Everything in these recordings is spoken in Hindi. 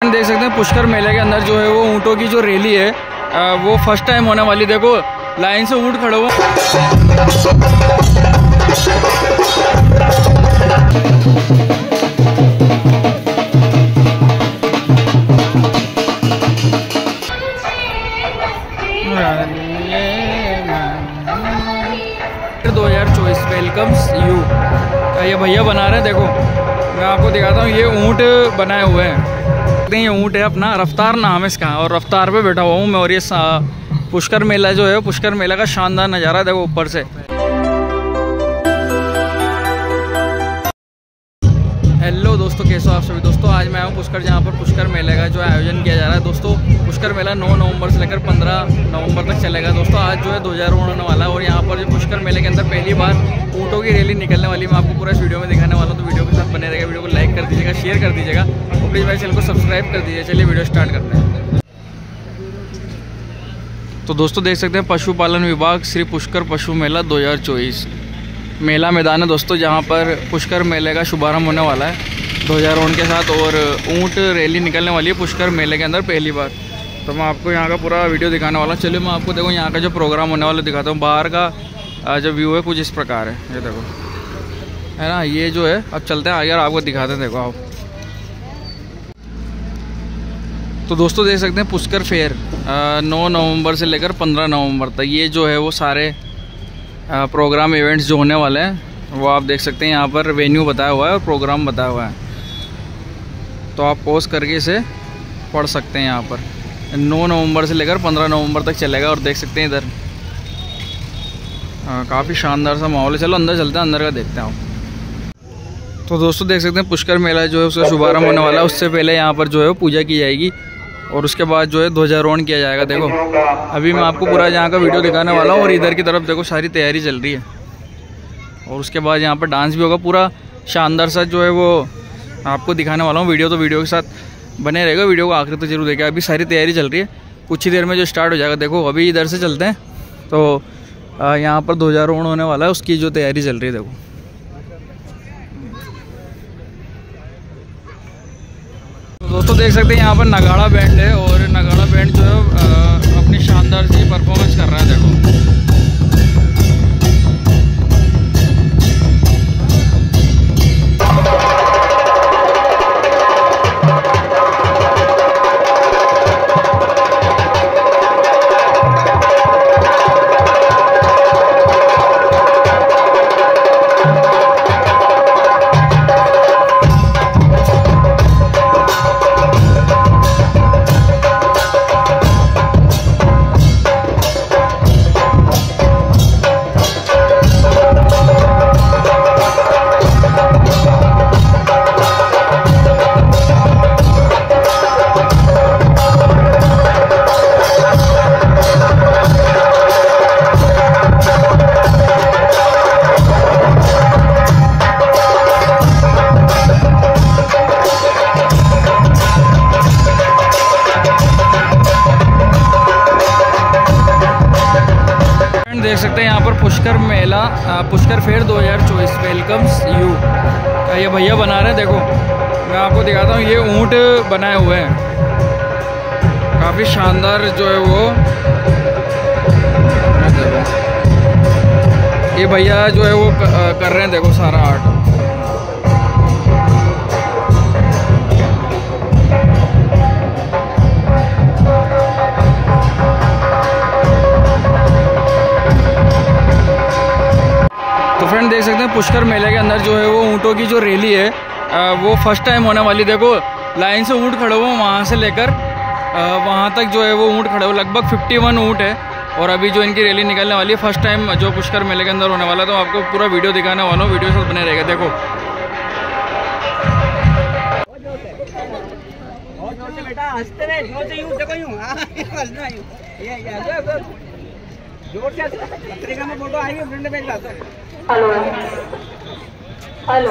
देख सकते हैं पुष्कर मेले के अंदर जो है वो ऊँटों की जो रैली है वो फर्स्ट टाइम होने वाली। देखो लाइन से ऊँट खड़े हुए। वेलकम्स यू ये भैया बना रहे हैं। देखो मैं आपको दिखाता हूँ, ये ऊँट बनाए हुए हैं। ये ऊँट है अपना, रफ्तार नाम है इसका, और रफ्तार पे बैठा हुआ हूँ मैं। और ये पुष्कर मेला जो है, पुष्कर मेला का शानदार नज़ारा देखो ऊपर से। हेलो दोस्तों, कैसे हो आप सभी दोस्तों। आज मैं आया हूँ पुष्कर, जहाँ पर पुष्कर मेले का जो आयोजन किया जा रहा है दोस्तों। पुष्कर मेला 9 नवंबर से लेकर 15 नवंबर तक चलेगा दोस्तों। आज जो है 2000 होने वाला है, और यहाँ पर जो पुष्कर मेले के अंदर पहली बार ऊँटों की रैली निकलने वाली, मैं आपको पूरा इस वीडियो में दिखाने वाला हूँ। तो वीडियो के साथ बने रहेगा, वीडियो को लाइक कर दीजिएगा, शेयर कर दीजिएगा, और प्लीज़ मेरे चैनल को सब्सक्राइब कर दीजिए। चलिए वीडियो स्टार्ट करते हैं। तो दोस्तों देख सकते हैं पशुपालन विभाग श्री पुष्कर पशु मेला 2024 मेला मैदान है दोस्तों, जहाँ पर पुष्कर मेले का शुभारंभ होने वाला है 2000 के साथ। और ऊँट रैली निकलने वाली है पुष्कर मेले के अंदर पहली बार। तो मैं आपको यहाँ का पूरा वीडियो दिखाने वाला हूँ। चलिए मैं आपको देखो यहाँ का जो प्रोग्राम होने वाला दिखाता हूँ। बाहर का जो व्यू है कुछ इस प्रकार है, ये देखो है ना। ये जो है अब चलते हैं आगे और आपको दिखाते हैं। देखो आओ। तो दोस्तों देख सकते हैं पुष्कर फेयर 9 नवंबर से लेकर 15 नवंबर तक ये जो है वो सारे प्रोग्राम इवेंट्स जो होने वाले हैं वो आप देख सकते हैं। यहाँ पर वेन्यू बताया हुआ है और प्रोग्राम बताया हुआ है, तो आप पॉज करके इसे पढ़ सकते हैं। यहाँ पर 9 नवंबर से लेकर 15 नवंबर तक चलेगा। और देख सकते हैं इधर काफ़ी शानदार सा माहौल है। चलो अंदर चलते हैं, अंदर का देखते हैं आप। तो दोस्तों देख सकते हैं पुष्कर मेला जो है उसका शुभारंभ होने वाला है। उससे पहले यहाँ पर जो है पूजा की जाएगी, और उसके बाद जो है ध्वजारोहण किया जाएगा। देखो अभी मैं आपको पूरा यहाँ का वीडियो दिखाने वाला हूँ, और इधर की तरफ देखो सारी तैयारी चल रही है। और उसके बाद यहाँ पर डांस भी होगा, पूरा शानदार सा जो है वो आपको दिखाने वाला हूँ। वीडियो तो वीडियो के साथ बने रहेगा, वीडियो को आखिर तो जरूर देखें। अभी सारी तैयारी चल रही है, कुछ ही देर में जो स्टार्ट हो जाएगा। देखो अभी इधर से चलते हैं, तो यहाँ पर ध्वजारोहण होने वाला है, उसकी जो तैयारी चल रही है। देखो तो दोस्तों देख सकते हैं यहाँ पर नगाड़ा बैंड है, और नगाड़ा बैंड जो है अपनी शानदार सी परफॉर्मेंस कर रहा है। देखो देख सकते हैं यहाँ पर Pushkar Mela Pushkar fair 2024 welcomes you ये भैया बना रहे हैं। देखो मैं आपको दिखाता हूँ, ये ऊँट बनाए हुए हैं, काफ़ी शानदार जो है वो। ये भैया जो है वो कर रहे हैं, देखो सारा आर्ट। फ्रेंड देख सकते हैं पुष्कर मेले के अंदर जो है वो ऊँटों की जो रैली है वो फर्स्ट टाइम होने वाली। देखो लाइन से ऊँट खड़े हुए, वहाँ से लेकर वहाँ तक जो है वो ऊँट खड़े हुए, लगभग 51 ऊँट है। और अभी जो इनकी रैली निकलने वाली है फर्स्ट टाइम जो पुष्कर मेले के अंदर होने वाला, तो आपको पूरा वीडियो दिखाने वाला हूँ। वीडियो साथ बने रहेगा। देखो हेलो हेलो।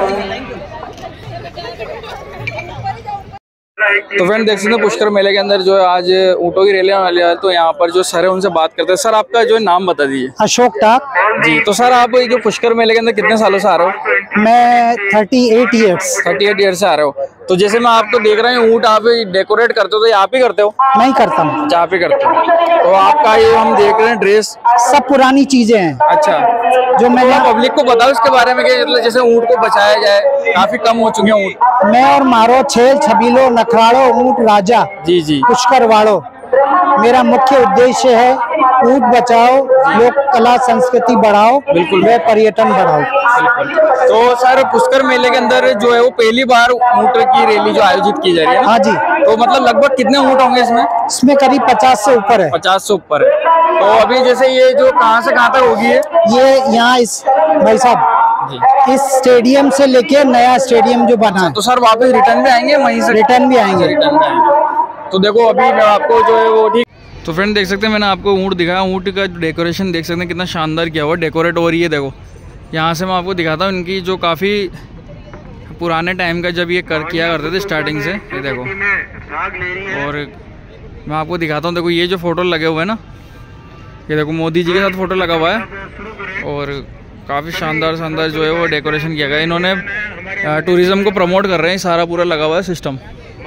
तो फ्रेंड देख सकते हैं पुष्कर मेले के अंदर जो है आज ऊँटों की रैली वाली है। तो यहाँ पर जो सर है उनसे बात करते हैं। सर आपका जो नाम बता दीजिए। अशोक टाक जी। तो सर आप ये जो पुष्कर मेले के अंदर कितने सालों से आ रहे हो? मैं 38 ईयर्स। 38 ईयर से आ रहे हो। तो जैसे मैं आपको देख रहा हूँ ऊँट आप डेकोरेट करते हो, तो ये आप ही करते हो? नहीं करता हूँ। अच्छा, आप ही करते हो। तो आपका ये हम देख रहे हैं ड्रेस सब पुरानी चीजें हैं। अच्छा, जो मैंने पब्लिक को बताओ इसके बारे में कि मतलब जैसे ऊँट को बचाया जाए, काफी कम हो चुके हैं ऊँट। मैं और मारो, छेल, छबीलो, नखराड़ो, ऊँट राजा, जी जी, पुष्कर वाड़ो, मेरा मुख्य उद्देश्य है ऊँट बचाओ, लोक कला संस्कृति बढ़ाओ, बिल्कुल, वे पर्यटन बढ़ाओ। तो सर पुष्कर मेले के अंदर जो है वो पहली बार ऊँट की रैली जो आयोजित की जा रही है? हाँ जी। तो मतलब लगभग कितने ऊँट होंगे इसमें? इसमें करीब 50 से ऊपर है। 50 से ऊपर है। तो अभी जैसे ये जो कहाँ से कहाँ तक होगी ये यहाँ इस भाई साहब इस स्टेडियम से लेके नया स्टेडियम जो बना है। तो सर वापस रिटर्न भी आएंगे वहीं से? रिटर्न भी आएंगे। तो देखो अभी मैं आपको जो है वो ठीक। तो फ्रेंड देख सकते हैं मैंने आपको ऊँट दिखाया, ऊँट का डेकोरेशन देख सकते हैं कितना शानदार किया हुआ डेकोरेट हो रही है। देखो यहाँ से मैं आपको दिखाता हूँ इनकी जो काफ़ी पुराने टाइम का जब ये किया करते थे स्टार्टिंग से। ये देखो, और मैं आपको दिखाता हूँ। देखो ये जो फोटो लगे हुए हैं ना, ये देखो मोदी जी के साथ फोटो लगा हुआ है, और काफ़ी शानदार जो है वो डेकोरेशन किया गया। इन्होंने टूरिज्म को प्रमोट कर रहे हैं, सारा पूरा लगा हुआ है सिस्टम।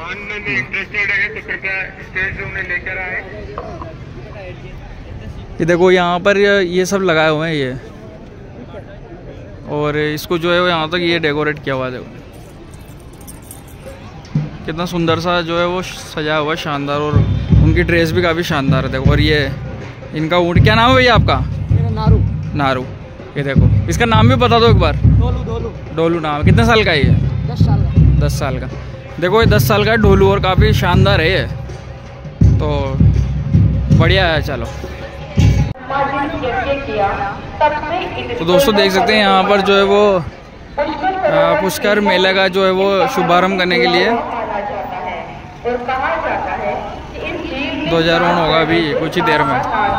ये देखो यहाँ पर ये सब लगाए हुए हैं ये, और इसको जो है वो यहाँ तक ये डेकोरेट किया हुआ है। देखो कितना सुंदर सा जो है वो सजा हुआ है, शानदार, और उनकी ड्रेस भी काफ़ी शानदार है। देखो, और ये इनका ऊँट, क्या नाम है भैया आपका? नारू। नारू। ये देखो इसका नाम भी बता दो एक बार। डोलू नाम। कितने साल का है ये? 10 साल का। 10 साल का। देखो ये 10 साल का ढोलू, और काफ़ी शानदार है ये, तो बढ़िया है। चलो तो दोस्तों देख सकते हैं यहाँ पर जो है वो पुष्कर मेला का जो है वो शुभारंभ करने के लिए 2000 होगा अभी कुछ ही देर में।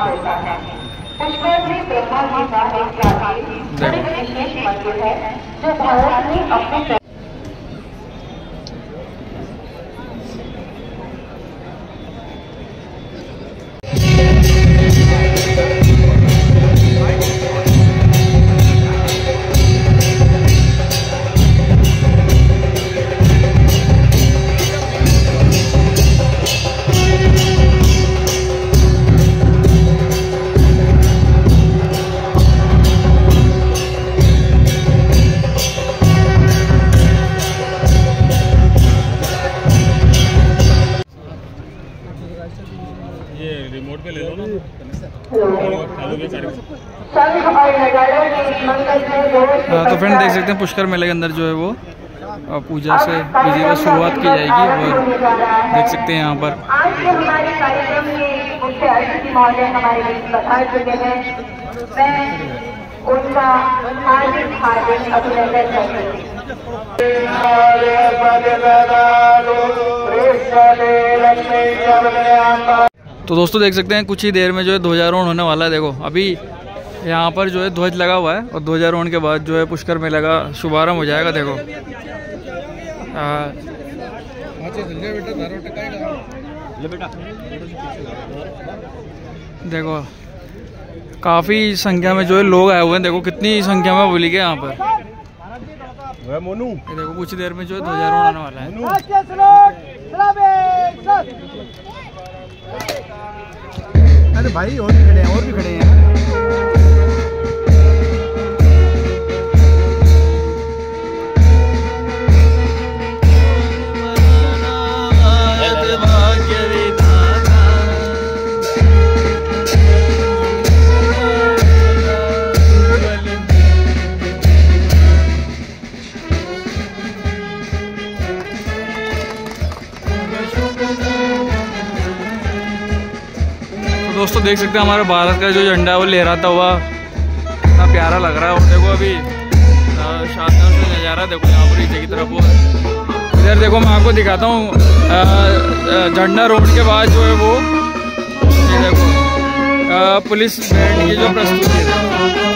देखो रिमोट पे ले लो ना। तो फ्रेंड देख सकते हैं पुष्कर मेले के अंदर जो है वो पूजा से विधि का शुरुआत की जाएगी, और देख सकते हैं यहाँ पर आज जो हमारे कार्यक्रम में मुख्य अतिथि महोदय हमारे बीच पधार चुके हैं, मैं उनका हार्दिक अभिनंदन करती हूँ। तो दोस्तों देख सकते हैं कुछ ही देर में जो है ध्वजारोहण होने वाला है। देखो अभी यहाँ पर जो है ध्वज लगा हुआ है, और ध्वजारोहण के बाद जो है पुष्कर मेले का शुभारंभ हो जाएगा। देखो देखो काफ़ी संख्या में जो है लोग आए हुए हैं। देखो कितनी संख्या में पब्लिक है यहाँ पर। देखो कुछ देर में जो है ध्वजारोहण होने वाला है। अरे भाई और भी खड़े हैं, और भी खड़े हैं। दोस्तों देख सकते हैं हमारे भारत का जो झंडा है वो लहराता हुआ कितना प्यारा लग रहा है। और देखो अभी शानदार से नज़ारा देखो यहाँ पर नीचे की तरफ। इधर देखो मैं आपको दिखाता हूँ झंडा रोड के बाद जो है वो ये देखो पुलिस बैंड की जो प्रस्तुति है।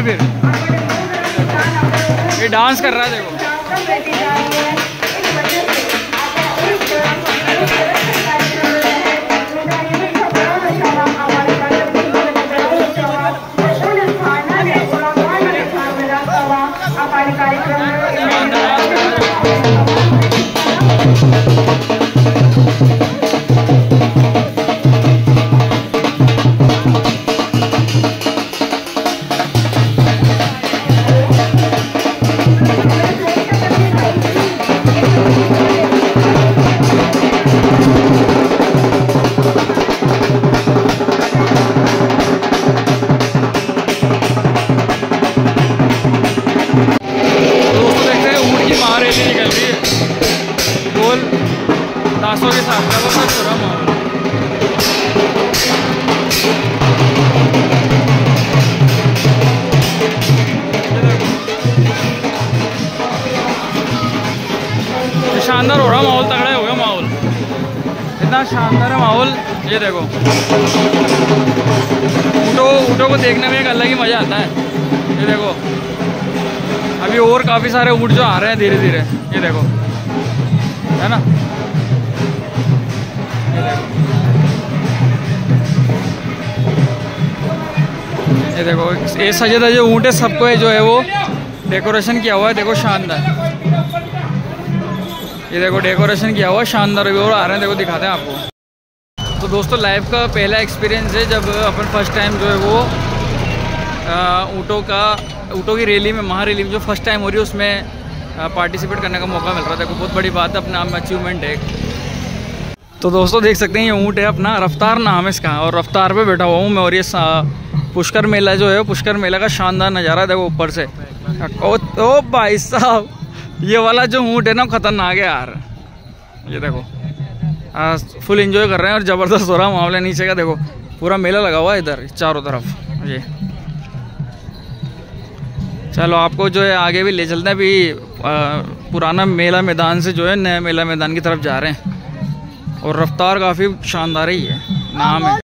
है फिर। ये डांस कर रहा है देखो। दासों के साथ थोड़ा माहौल। शानदार हो रहा माहौल, तगड़ा हो गया माहौल, इतना शानदार है माहौल। ये देखो ऊँटों को देखने में एक अलग ही मज़ा आता है। ये देखो अभी और काफ़ी सारे ऊँट जो आ रहे हैं धीरे धीरे, ये देखो है ना। ये देखो ये सजे धजे ऊँट है, सबको है जो है वो डेकोरेशन किया हुआ है, देखो शानदार। ये देखो डेकोरेशन किया हुआ है शानदार, अभी और आ रहे हैं, देखो दिखाते हैं आपको। तो दोस्तों लाइफ का पहला एक्सपीरियंस है जब अपन फर्स्ट टाइम जो है वो ऊँटों की रैली में, महारैली में जो फर्स्ट टाइम हो रही है उसमें पार्टिसिपेट करने का मौका मिल रहा है। देखो बहुत बड़ी बात है, अपने आप में अचीवमेंट है। तो दोस्तों देख सकते हैं ये ऊँट है अपना रफ्तार नाम है इसका, और रफ्तार पे बैठा हुआ हूँ मैं। और ये पुष्कर मेला जो है, पुष्कर मेला का शानदार नज़ारा देखो ऊपर से। ओ भाई साहब ये वाला जो ऊँट है ना खतरनाक है यार। ये देखो फुल एंजॉय कर रहे हैं और ज़बरदस्त हो रहा मामला। नीचे का देखो पूरा मेला लगा हुआ है इधर चारों तरफ। ये चलो आपको जो है आगे भी ले चलते हैं। अभी पुराना मेला मैदान से जो है नया मेला मैदान की तरफ जा रहे हैं, और रफ्तार काफ़ी शानदार ही है, नाम है।